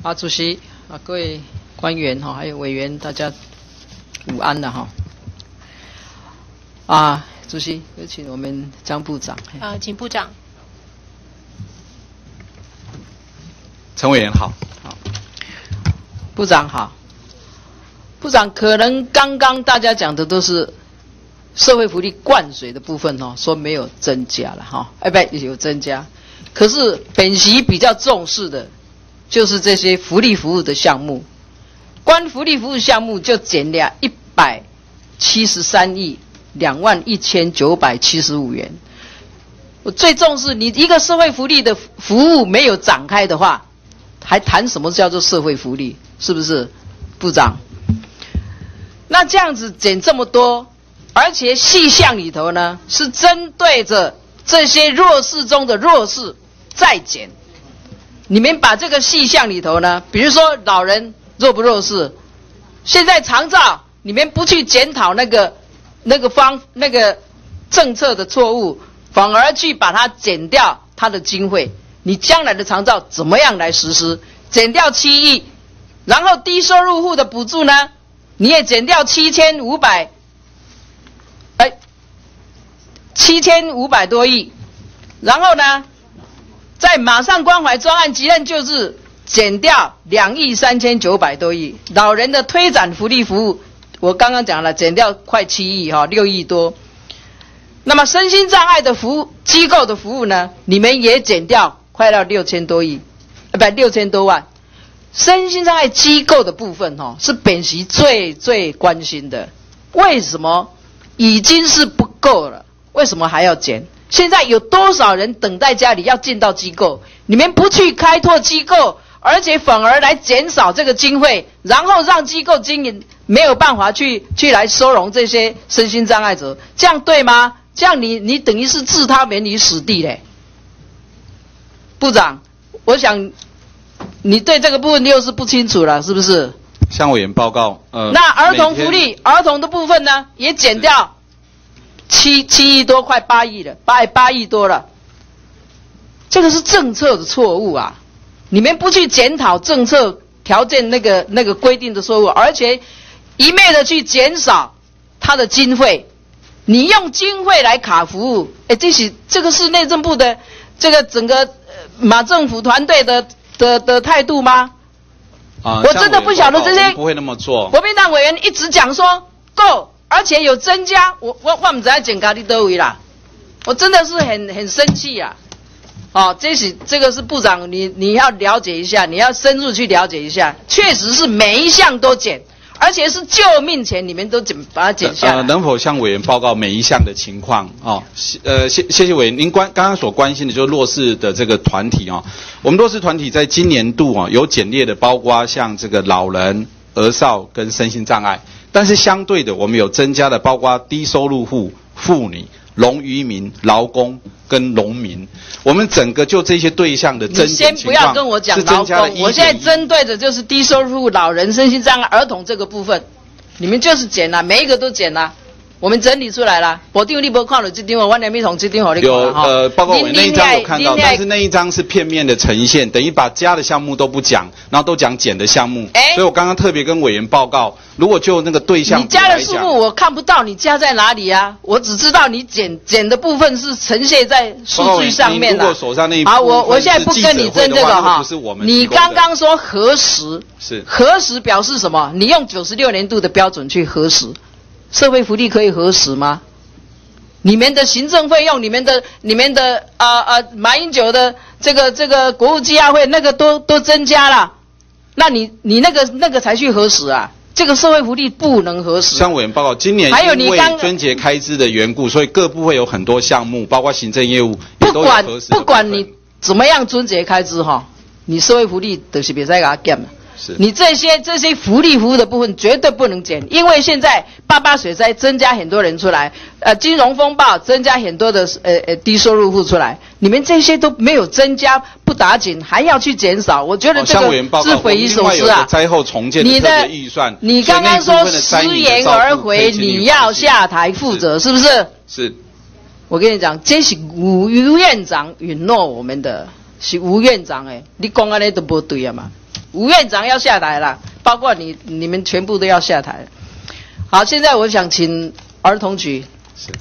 主席各位官员还有委员，大家午安了主席，有请我们张部长。 请部长。 陈委员好。 好，部长好。部长，可能刚刚大家讲的都是社会福利灌水的部分说没有增加了不有增加，可是本席比较重视的就是这些福利服务的项目，光福利服务项目就减了173亿21975元。我最重视你一个社会福利的服务没有展开的话，还谈什么叫做社会福利？是不是，部长？那这样子减这么多，而且细项里头呢是针对着这些弱势中的弱势再减。你们把这个细项里头呢，比如说老人弱不弱势，现在长照你们不去检讨那个政策的错误，反而去把它减掉它的经费，你将来的长照怎么样来实施？减掉7亿，然后低收入户的补助呢，你也减掉7500多亿，然后呢，在马上关怀专案急任救治减掉2亿3900多亿，老人的推展福利服务，我刚刚讲了，减掉快7亿6亿多。那么身心障碍的机构的服务呢，你们也减掉快到6000多亿，6000多万。身心障碍机构的部分是本席最关心的。为什么已经是不够了，为什么还要减？现在有多少人等待家里要进到机构，你们不去开拓机构，而且反而来减少这个经费，然后让机构经营没有办法去来收容这些身心障碍者，这样对吗？这样你等于是置他们于死地嘞。部长，我想你对这个部分又是不清楚了，是不是？ 向委员报告。 那儿童福利，儿童的部分呢，也减掉7亿多，快8亿了，8亿多了。这个是政策的错误啊！你们不去检讨政策条件那个规定的错误，而且一昧的去减少它的经费，你用经费来卡服务，这个是内政部的这个整个马政府团队的态度吗？我真的不晓得这些不会那么做。国民党委员一直讲说够，而且有增加，我不知道检查你多位啦，我真的是很生气啊！这个是部长，你要了解一下，你要深入去了解一下，确实是每一项都减，而且是救命钱，你们都把它减下来。 能否向委员报告每一项的情况？谢谢委员，您刚刚所关心的就是弱势的这个团体我们弱势团体在今年度有简列的，包括像这个老人、儿少跟身心障碍，但是相对的，我们有增加的，包括低收入户、妇女、农渔民、劳工跟农民，我们整个就这些对象的增减情况， 你先不要跟我讲劳工，我现在针对的就是低收入户、老人、身心障碍、儿童这个部分，你们就是减了，每一个都减了。我们整理出来了，保定你没看了这张，我连密同这张好你看有包括我那一张有看到，但是那一张是片面的呈现，等于把加的项目都不讲，然后都讲减的项目。所以我刚刚特别跟委员报告，如果就那个对象， 你加的数目我看不到，你加在哪里啊？我只知道你减的部分是呈现在数据上面的。 如果手上那一部好，我现在不跟你争这个你刚刚说核实， 是核实表示什么？你用96年度的标准去核实。社会福利可以核实吗？你们的行政费用，你们的马英九的这个国务稽亚会那个都增加了，那你那个才去核实啊？这个社会福利不能核实。 向委员报告，今年因为春节开支的缘故，所以各部会有很多项目，包括行政业务也都有核实。 不管你怎么样春节开支你社会福利就是别再给它减了。你这些福利服务的部分绝对不能减，因为现在88水灾增加很多人出来，金融风暴增加很多的低收入户出来，你们这些都没有增加，不打紧还要去减少，我觉得这个是匪夷所思啊！ 灾后重建的特别预算， 你刚刚说食言而回，你要下台负责，是不是？ 是。 我跟你讲，这是吴院长允诺我们的，是吴院长你讲安尼都不对啊嘛。 吴院长要下台了，包括你们全部都要下台。好，现在我想请儿童局。 是。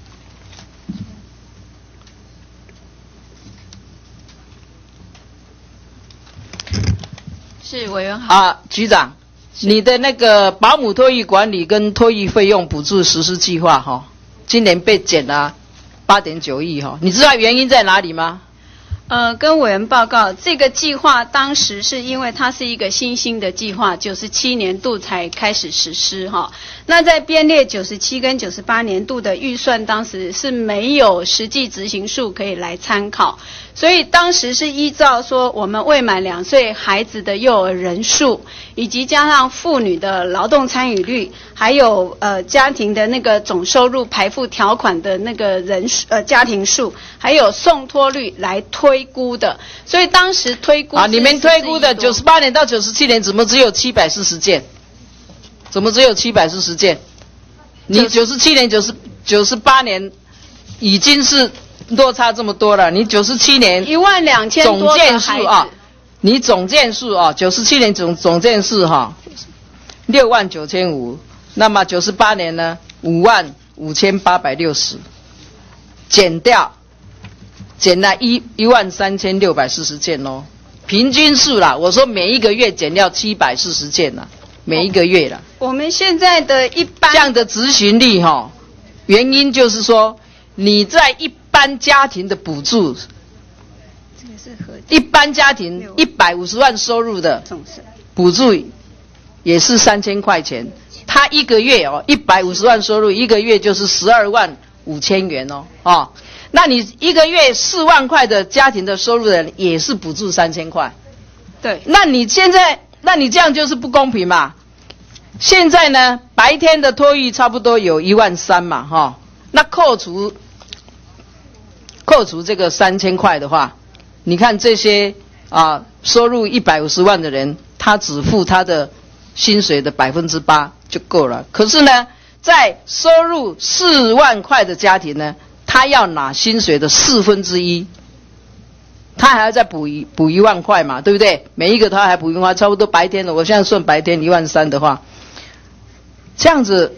是委员好。 啊，局长，你的那个保姆托育管理跟托育费用补助实施计划哈，今年被减了8.9亿哈，你知道原因在哪里吗？ 跟委员报告，这个计划当时是因为它是一个新兴的计划，97年度才开始实施哈。那在编列97跟98年度的预算，当时是没有实际执行数可以来参考，所以当时是依照说我们未满2岁孩子的幼儿人数，以及加上妇女的劳动参与率，还有家庭的那个总收入排付条款的那个家庭数，还有送托率来推估的，所以当时推估你们推估的98年到97年怎么只有740件？怎么只有740件？你97年、98年已经是落差这么多了，你97年 12000多总件数啊，你总件数啊，97年总件数哈，69500，那么98年呢55860，减了13640件哦，平均数啦，我说每一个月减掉740件啦，每一个月啦。 我们现在的一般这样的执行率哈，原因就是说你在一般家庭的补助， 这个是一般家庭150万收入的补助也是3000块钱，他一个月150万收入，一个月就是125000元哦，那你一个月4万块的家庭的收入的人也是补助3000块， 对， 那你这样就是不公平嘛？现在呢，白天的托育差不多有13000嘛，哈，那扣除这个3000块的话，你看这些收入150万的人，他只付他的薪水的8%就够了。可是呢，在收入4万块的家庭呢，他要拿薪水的1/4，他还要再补1万块嘛，对不对？每一个他还补1万块，差不多白天的，我现在算白天13000的话，这样子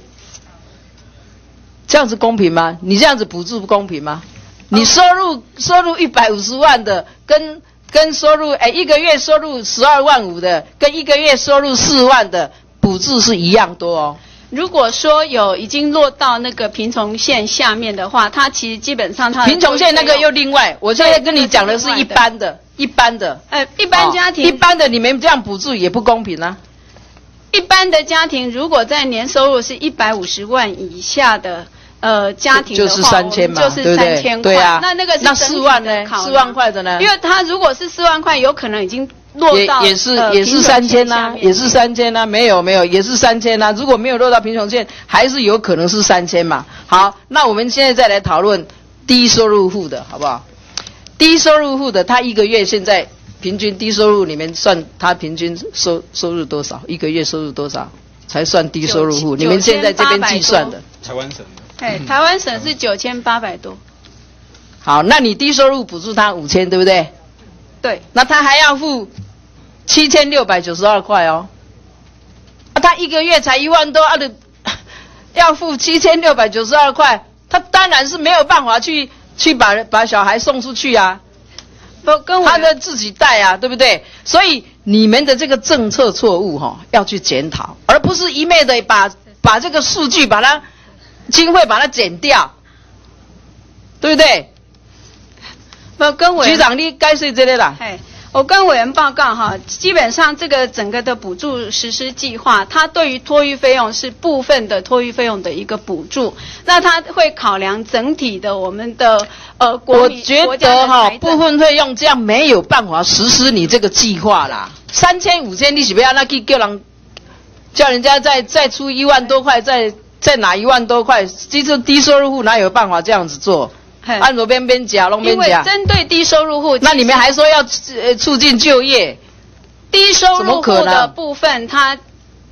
公平吗？你这样子补助不公平吗？你收入150万的跟收入一个月收入12万5的，跟一个月收入4万的补助是一样多哦。 如果说已经落到那个贫穷线下面的话，它其实基本上它贫穷线那个又另外，我现在跟你讲的是一般的，一般家庭，一般的你们这样补助也不公平啊。 一般的家庭如果在年收入是150万以下的家庭的话， 就是3000嘛， 就是3000块， 对啊， 那个是那4万呢？4万块的呢？ 因为他如果是4万块，有可能已经落到也是3000呐，也是3000呐，没有也是3000呐。如果没有落到贫穷线，还是有可能是3000嘛。好，那我们现在再来讨论低收入户的好不好？低收入户的他一个月现在平均低收入里面算他平均收入多少？一个月收入多少才算低收入户？你们现在这边计算的？ 台湾省的。 台湾省是9800多。 好，那你低收入补助他5000，对不对？ 对。 那他还要付7692块哦。他一个月才1万多，要付7692块，他当然是没有办法去把小孩送出去啊。他的自己带啊，对不对？所以你们的这个政策错误要去检讨，而不是一昧的把这个数据经费把它减掉，对不对？局长，你该是这类啦。 我跟委员报告基本上这个整个的补助实施计划，它对于托育费用是部分的托育费用的一个补助，那它会考量整体的我们的我觉得部分费用这样没有办法实施你这个计划啦。3000、5000，你是不要那去叫人家再出1万多块，再拿1万多块，其实低收入户哪有办法这样子做？按左边夹，弄边夹。 因为针对低收入户， 那你们还说要促进就业， 低收入户的部分，它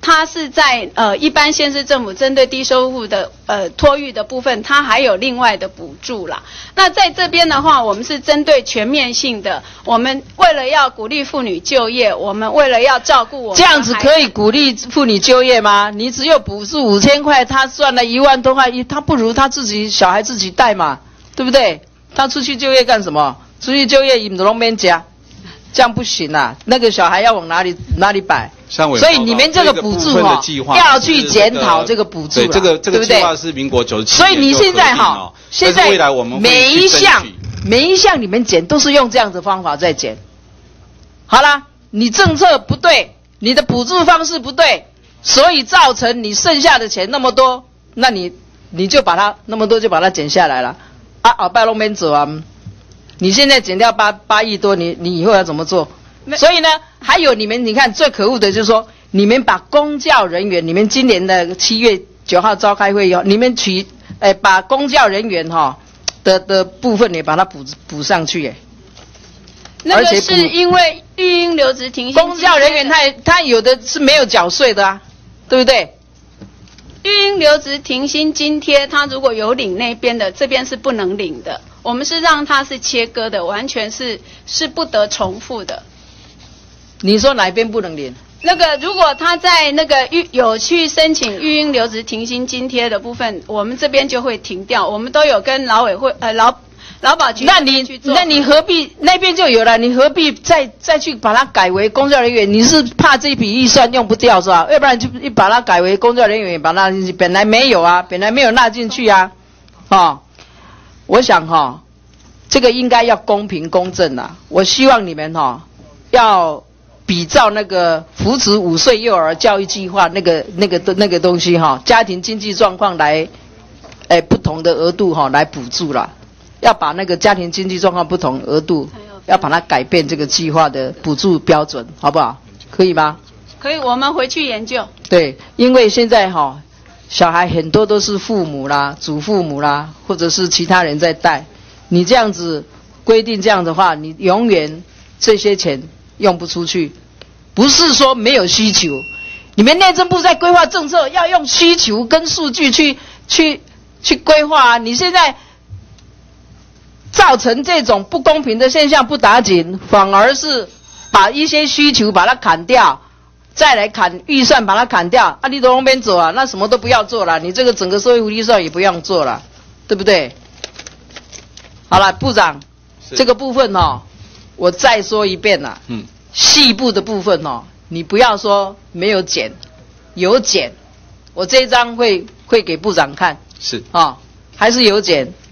它是在一般县市政府针对低收入的托育的部分，它还有另外的补助啦。那在这边的话，我们是针对全面性的，我们为了要鼓励妇女就业，我们为了要照顾我们这样子可以鼓励妇女就业吗？你只有补助5000块，他赚了1万多块，他不如他自己小孩自己带嘛，对不对？他出去就业干什么？出去就业，你们都没家，这样不行啊！那个小孩要往哪里摆？所以你们这个补助要去检讨这个补助， 对，这个计划是民国97年。 所以你现在现在未来我们每一项你们检都是用这样的方法在检。好啦，你政策不对，你的补助方式不对，所以造成你剩下的钱那么多，那你就把它那么多就把它减下来了。啊，拜龙边走啊！你现在减掉8亿多，你以后要怎么做？所以呢，还有你看最可恶的就是说，你们把公教人员，你们今年的7月9号召开会议，你们把公教人员的部分也把它补上去那个是因为育婴留职停薪， 公教人员他有的是没有缴税的啊，对不对？ 育婴留职停薪津贴，他如果有领那边的，这边是不能领的。我们是让他是切割的，完全是不得重复的。 你说哪一边不能领？ 那个如果他在那个有去申请育婴留职停薪津贴的部分，我们这边就会停掉。我们都有跟劳委会劳保局那你何必那边就有了？你何必再去把它改为公教人员？你是怕这笔预算用不掉是吧？要不然就把它改为公教人员，把它纳进去。本来没有啊，本来没有纳进去啊。我想这个应该要公平公正啦。我希望你们要比照那个扶持5岁幼儿教育计划那个东西家庭经济状况来不同的额度来补助啦。要把那个家庭经济状况不同额度，要把它改变这个计划的补助标准，好不好？可以吗？ 可以，我们回去研究。 对，因为现在小孩很多都是父母啦、祖父母啦，或者是其他人在带。你这样子规定这样的话，你永远这些钱用不出去。不是说没有需求，你们内政部在规划政策要用需求跟数据去规划啊。你现在造成这种不公平的现象不打紧，反而是把一些需求把它砍掉，再来砍预算把它砍掉，你都往边走啊，那什么都不要做了，你这个整个社会福利上也不用做了，对不对？好了，部长，这个部分我再说一遍啦。细部的部分你不要说没有减，有减，我这一张会给部长看。 是还是有减。